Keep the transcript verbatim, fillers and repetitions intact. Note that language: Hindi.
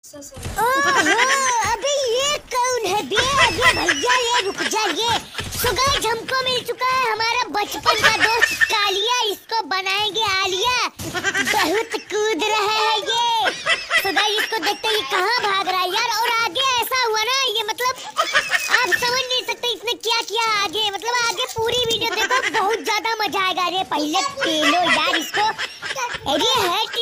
ओहो, अबे ये कौन है बे? अबे भैया ये रुक जाइए। सो गाइस हमको मिल चुका है हमारा बचपन का दोस्त कालिया, इसको बनाएंगे आलिया। बहुत कूद रहा है ये। सो गाइस इसको देखते ही कहाँ भाग रहा है यार। और आगे ऐसा हुआ ना, ये मतलब आप समझ नहीं सकते इसने क्या किया आगे। मतलब आगे पूरी वीडियो देखो, बहुत ज्यादा मजा आएगा। अरे पहले पेलो यार इसको। अरे है